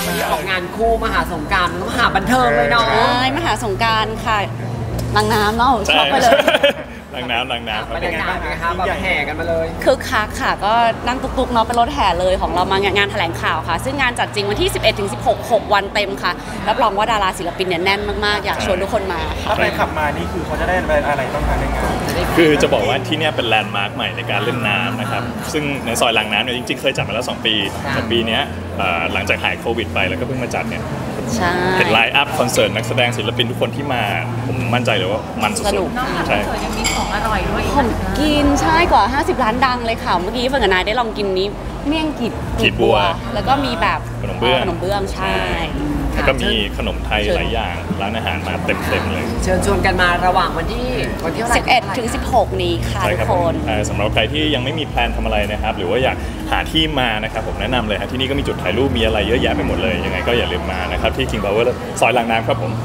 ออกงานคู่มหาสงกรานต์มหาบันเทิงเลยเนาะมหาสงกรานต์ค่ะนางน้ำเนาะชอบไปเลยนางน้ำบรรยากาศนะคะแบบแห่กันมาเลยคือคักค่ะก็นั่งตุกๆเนาะเป็นรถแห่เลยของเรามางานแถลงข่าวค่ะซึ่งงานจัดจริงวันที่ 11-16 6 วันเต็มค่ะรับรองว่าดาราศิลปินเนี่ยแน่นมากๆอยากชวนทุกคนมาถ้าไปขับมานี่คือเขาจะได้อะไรต้องการในงานคือจะบอกว่าที่นี่เป็นแลนด์มาร์คใหม่ในการเล่นน้ำนะครับซึ่งในซอยรางน้ำเนี่ยจริงๆเคยจัดมาแล้ว2 ปีแต่ปีนี้หลังจากหายโควิดไปแล้วก็เพิ่งมาจัดเนี่ยเห็นไลน์อัพคอนเสิร์ตนักแสดงศิลปินทุกคนที่มาผมมั่นใจเลยว่ามันสุดๆใช่ยังมีของอร่อยด้วยผมกินใช่กว่า50ร้านดังเลยค่ะเมื่อกี้เฟิร์นกับนายได้ลองกินนี้เมี่ยงกีบบัวแล้วก็มีแบบขนมเบื้องใช่แล้วก็มีขนมไทยหลายอย่างร้านอาหารมาเต็มเลยเชิญชวนกันมาระหว่างวันที่ 11-16นี้ค่ะทุกคนสำหรับใครที่ยังไม่มีแพลนทำอะไรนะครับหรือว่าอยากหาที่มานะครับผมแนะนำเลยครับที่นี่ก็มีจุดถ่ายรูปมีอะไรเยอะแยะไปหมดเลยยังไงก็อย่าลืมมานะครับที่ King Power ซอยรางน้ำครับผม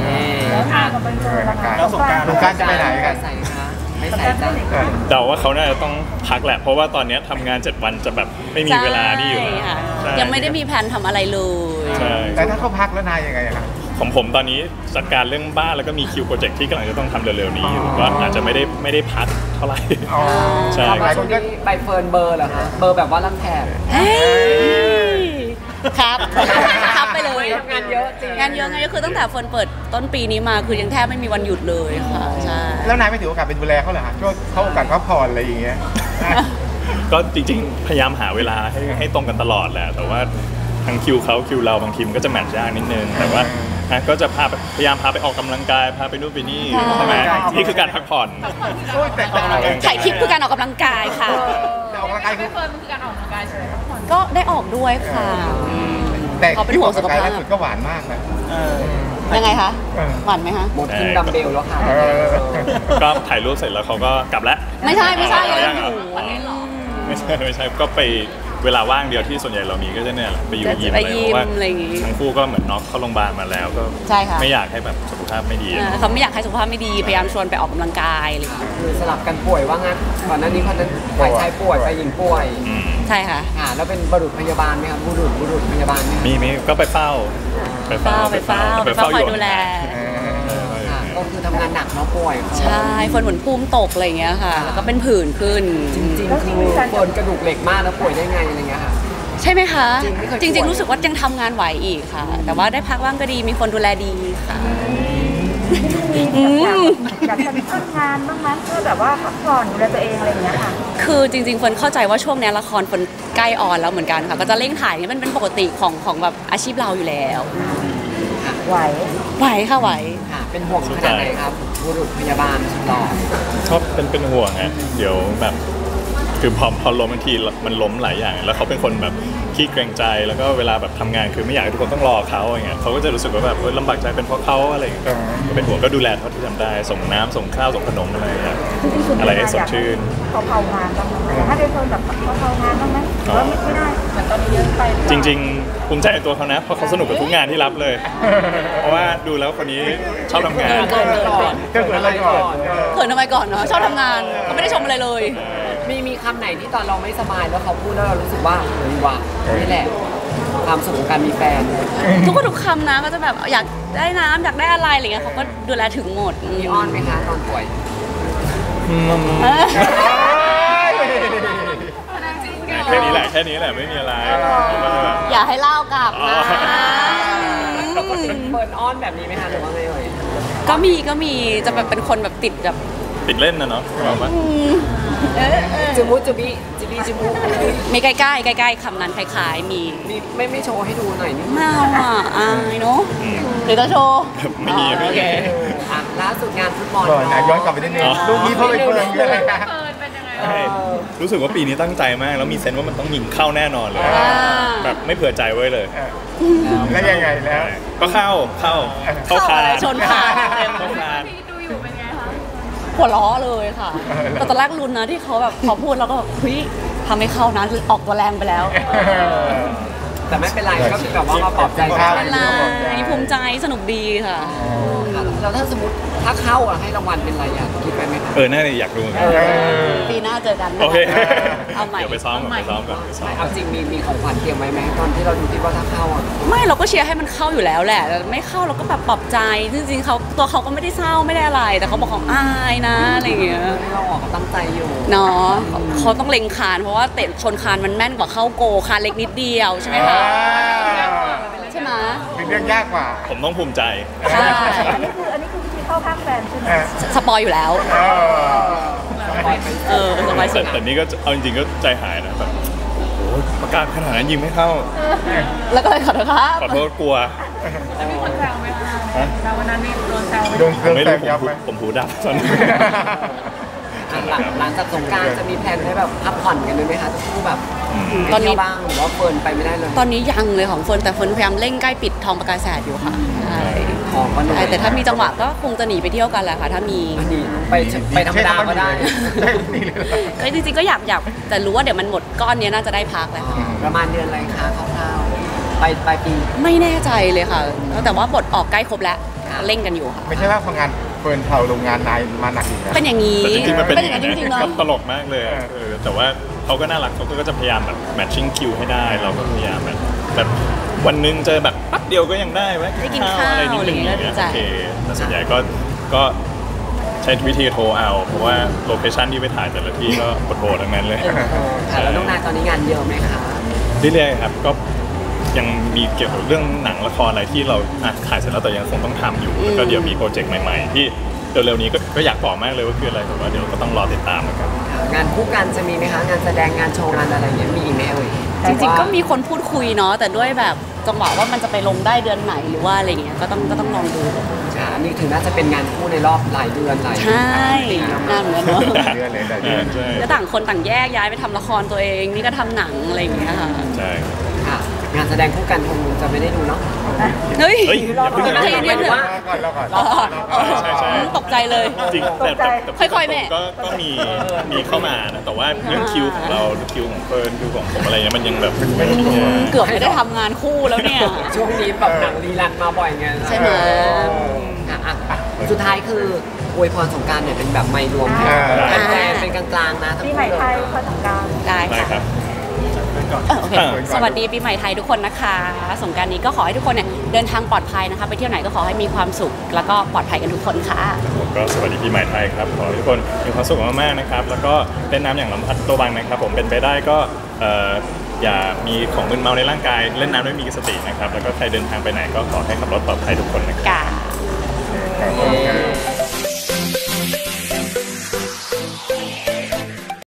แล้วสงกรานต์จะไปไหนกันไม่ใส่จ้ะเดาว่าเขาน่าจะต้องพักแหละเพราะว่าตอนนี้ทำงาน7 วันจะแบบไม่มีเวลาที่อยู่ยังไม่ได้มีแผนทำอะไรเลยแต่ถ้าเขาพักแล้วนายยังไงครับของผมตอนนี้จัดการเรื่องบ้านแล้วก็มีคิวโปรเจกต์ที่กำลังจะต้องทำเร็วๆนี้อยู่ก็อาจจะไม่ได้พักเท่าไหร่ใช่ช่วงนี้ใบเฟิร์นเบอร์เหรอคะเบอร์แบบว่ารังแถบครับไปเลยงานเยอะจริงงานเยอะคือตั้งแต่เฟิร์นเปิดต้นปีนี้มาคือยังแทบไม่มีวันหยุดเลยค่ะใช่แล้วนายไม่ถือโอกาสเป็นดูแลเขาเหรอฮะช่วงเขาโอกาสพักผ่อนอะไรอย่างเงี้ยก็จริงๆพยายามหาเวลาให้ตรงกันตลอดแหละแต่ว่าทั้งคิวเขาคิวเราบางทีมันก็จะแมทช์ยากนิดนึงแต่ว่าก็จะพยายามพาไปออกกำลังกายพาไปนู่นไปนี่ใช่ไหมนี่คือการพักผ่อนถ่ายคลิปคือการออกกำลังกายค่ะออกกำลังกายคือการออกกำลังกายใช่ไหมก็ได้ออกด้วยค่ะแต่เขาเป็นห่วงสุขภาพล่าสุดก็หวานมากนะยังไงคะหวานไหมคะหมดขึ้นดัมเบลแล้วค่ะก็ถ่ายรูปเสร็จแล้วเขาก็กลับแล้วไม่ใช่ไม่ใช่ก็ไปเวลาว่างเดียวที่ส่วนใหญ่เรามีก็จะเนี่ยไปอยู่ยิมอะไรเพราะว่าทั้งคู่ก็เหมือนน็อกเข้าโรงพยาบาลมาแล้วก็ไม่อยากให้แบบสุขภาพไม่ดีเขาไม่อยากให้สุขภาพไม่ดีพยายามชวนไปออกกำลังกายเลยคือสลับกันป่วยว่างั้นก่อนหน้านี้คนนั้นฝ่ายชายป่วยฝ่ายหญิงป่วยใช่ค่ะแล้วเป็นบุรุษพยาบาลไหมครับบุรุษพยาบาลมีก็ไปเฝ้าคอยดูแลก็คือทำงานหนักเนาะป่วยใช่เฟิร์นเหมือนภูมิตกอะไรอย่างเงี้ยค่ะแล้วก็เป็นผื่นขึ้นจริงๆคือเฟิร์นกระดูกเหล็กมากแล้วป่วยได้ไงอะไรเงี้ยค่ะใช่ไหมคะจริงๆรู้สึกว่ายังทำงานไหวอีกค่ะแต่ว่าได้พักบ้างก็ดีมีคนดูแลดีค่ะอยากจะทำงานบ้างไหมเพื่อแบบว่าพักผ่อนดูแลตัวเองอะไรอย่างเงี้ยค่ะคือจริงๆเฟิร์นเข้าใจว่าช่วงนี้ละครเฟิร์นใกล้ออนแล้วเหมือนกันค่ะก็จะเร่งถ่ายนี่มันเป็นปกติของแบบอาชีพเราอยู่แล้วไหวค่ะไหวเป็นห่วงขนาดไหนครับบุรุษพยาบาลต่อชอบเป็นห่วงฮะเดี๋ยวแบบคือพอล้มบางทีมันล้มหลายอย่างแล้วเขาเป็นคนแบบขี้เกรงใจแล้วก็เวลาแบบทำงานคือไม่อยากให้ทุกคนต้องรอเขาอย่างเงี้ยเขาก็จะรู้สึกว่าแบบลำบากใจเป็นเพราะเขาอะไรอย่างเงี้ยก็เป็นห่วงก็ดูแลเท่าที่ทำได้ส่งน้ำส่งข้าวส่งขนมอะไรอย่างเงี้ยอะไรให้สดชื่นเขาเผางานบ้างไหมถ้าได้คนแบบเขาเผางานบ้างไหมหรือว่าไม่ได้เหมือนตอนนี้เยอะไปจริงๆภูมิใจในตัวเขานะเพราะเขาสนุกกับทุกงานที่รับเลยเพราะว่าดูแล้วคนนี้ชอบทำงานเขินอะไรก่อนทำไมก่อนเนาะชอบทำงานเขาไม่ได้ชมอะไรเลยมีคำไหนที่ตอนเราไม่สบายแล้วเขาพูดแล้วเรารู้สึกว่าว่ะนี่แหละความสุขของการมีแฟนทุกคำนะก็จะแบบอยากได้น้ำอยากได้อะไรอะไรเงี้ยเขาก็ดูแลถึงหมดมีอ้อนไหมคะตอนป่วยแค่นี้แหละไม่มีอะไรอย่าให้เล่ากลับนะเปิดอ้อนแบบนี้ไหมคะหรือว่าไงเอ่ยก็มีจะแบบเป็นคนแบบติดเล่นนะเนาะบอกว่าจูบุมีใกล้คำนั้นคล้ายๆมีไม่โชว์ให้ดูหน่อยนิดไม่เอาอายเนาะหรือจะโชว์โอเคล่าสุดงานฟุตบอลย้อนกลับไปนิดนึงลูกนี้เขาไปเฟิร์นอะไรคะรู้สึกว่าปีนี้ตั้งใจมากแล้วมีเซนส์ว่ามันต้องยิงเข้าแน่นอนเลยแบบไม่เผื่อใจไว้เลยแล้วยังไงแล้วก็เข้าคาชนขาดูอยู่เป็นไงคะหัวล้อเลยค่ะแต่ตอนแรกลุ้นนะที่เขาแบบพอพูดแล้วก็เฮ้ยทำให้เข้านะออกตัวแรงไปแล้วแต่ไม่เป็นไรก็คือแบบว่ามาปลอบใจกัครันบเป็นไรภูมิใจสนุกดีค่ะแล้วถ้าสมมติถ้าเข้าอะให้รางวัลเป็นอะไรอะคิดไปไหมคะน่าจะอยากรู้เหมือนกันปีหน้าเจอกันโอเคเอาใหม่เดี๋ยวไปซ้อมก่อนไปซ้อมก่อนใช่เอาจริงมีของขวัญเตรียมไว้ไหมตอนที่เราดูที่ว่าถ้าเข้าอะไม่เราก็เชียร์ให้มันเข้าอยู่แล้วแหละแต่ไม่เข้าเราก็แบบปลอบใจจริงๆเขาตัวเขาก็ไม่ได้เศร้าไม่ได้อะไร แต่เขาบอกเขาอายนะอะไรอย่างเงี้ยให้เราออกก็ตั้งใจอยู่เนาะเขาต้องเล็งคานเพราะว่าเตะชนคานมันแม่นกว่าเข้าโกคานเล็กนิดเดียวใช่ไหมคะใช่ไหมเป็นเรื่องยากกว่าผมต้องภูมิใจใช่อันนี้คือวิธีเข้าข้างแฟนใช่ไหมสปอยอยู่แล้ว สบายสุดแต่นี่ก็เอาจริงๆก็ใจหายนะแบบโอ้โหประกาศขนาดนั้นยิงไม่เข้าแล้วก็เลยขอโทษครับขอโทษกลัวมีคนแซวไหมคะแล้ววันนั้นมีโดนแซวไหมโดนเครื่องไม่แซรู้งยับไหมผมหูดับตอนนี้หลังจากสงกรารจะมีแผนให้แบบพักผ่อนกันด้วยไหมคะทุกแบบตอนนี้ไปเที่ยวบ้างหรือว่าเฟิร์นไปไม่ได้เลยตอนนี้ยังเลยของเฟิร์นแต่เฟิร์นพยายามเร่งใกล้ปิดทองประกายแสดอยู่ค่ะใช่ของก็หน่อยแต่ถ้ามีจังหวะก็คงจะหนีไปเที่ยวกันแหละค่ะ ถ้ามีอันนี้ไปธรรมดาก็ได้ใช่นี่เลยก็จริงๆก็อยากแต่รู้ว่าเดี๋ยวมันหมดก้อนเนี้ยน่าจะได้พักแหละประมาณเดือนอะไรคะคร่าวๆไปปลายปีไม่แน่ใจเลยค่ะ แต่ว่าบทออกใกล้ครบแล้วเร่งกันอยู่ค่ะไม่ใช่ว่าพองานเฟิร์นเผาโรงงานนายมาหนักอีกนะเป็นอย่างนี้แต่จริงๆมันเป็นอย่างนั้นจริงๆนะเนาะตลกมากเลยอะแต่ว่าเขาก็น่ารักเขาก็จะพยายามแบบแมทชิ่งคิวให้ได้ เราก็พยายามแบบวันหนึงเจอแบบแป๊บเดียวก็ยังได้แวะได้กิกินนข้าข้าว วอะไรนิดนึงอะไรอย่างเงี้ยอย่างเงี้ยดีใจโอเคแต่ส่วนใหญ่ก็ใช้วิธีโทรเอา เพราะว่าโลเคชั่นที่ไปถ่ายแต่ละที่ก็โหดๆทั้งนั้นเลยค่ะแล้วน้องนายตอนนี้งานเยอะไหมคะเรื่อยๆครับก็ยังมีเกี่ยวกับเรื่องหนังละครอะไรที่เราถ่ายเสร็จแล้วแต่ยังคงต้องทำอยู่แล้วก็เดี๋ยวมีโปรเจกต์ใหม่ๆ ที่เร็วๆนี้ก็อยากบอกมากเลยว่าคืออะไรแต่ว่าเดี๋ยวก็ต้องรอติดตามเหมือนกันงานคู่กันจะมีไหมคะงานแสดงงานโชว์งานอะไรเงี้ยมีอีกไหมเอ่ยจริงๆก็มีคนพูดคุยเนาะแต่ด้วยแบบจังหวะว่ามันจะไปลงได้เดือนไหนหรือว่าอะไรเงี้ยก็ต้องลองดูค่ะอันนี้ถึงน่าจะเป็นงานคู่ในรอบหลายเดือนหลายใช่น่าเหมือนกันเนาะเดือนเลยแต่เดือนใช่ก็ต่างคนต่างแยกย้ายไปทำละครตัวเองนี่ก็ทำหนังอะไรอย่างเงี้ยค่ะใช่ค่ะงานแสดงคู่กันคงจะไม่ได้ดูเนาะเฮ้ยเฮ้ยอย่าเพิ่งใจเย็นๆเถรออะก่อนรอก่อนใช่ใช่ตกใจเลยจริงแต่ค่อยๆแม่ก็มีเข้ามานะแต่ว่าเรื่องคิวของเราคิวของเฟิร์นคิวของผมอะไรเงี้ยมันยังแบบไม่ได้เกือบไม่ได้ทำงานคู่แล้วเนี่ยช่วงนี้แบบหนังรีรันมาบ่อยไงใช่ไหมค่ะอ่ะสุดท้ายคืออวยพรสงกรารเนี่ยเป็นแบบไม่รวมให้แฟนๆเป็นกลางๆนะทั้งปีคู่ใหม่เลไทยยพอสงกรารได้ได้ครัค่ะบโอเคสวัสดีปีใหม่ไทยทุกคนนะคะสงกรานต์นี้ก็ขอให้ทุกคนเนี่ยเดินทางปลอดภัยนะคะไปเที่ยวไหนก็ขอให้มีความสุข แล้วก็ปลอดภัยกันทุกคนค่ะผมก็สวัสดีปีใหม่ไทยครับขอให้ทุกคนมีความสุขมากๆนะครับแล้วก็เล่นน้ำอย่างระมัดระวังนะครับผมเป็นไปได้ก็อย่ามีของมึนเมาในร่างกายเล่นน้ำด้วยมีสตินะครับแล้วก็ใครเดินทางไปไหนก็ขอให้ขับรถปลอดภัยทุกคนนะครับกาขอบคุณครับ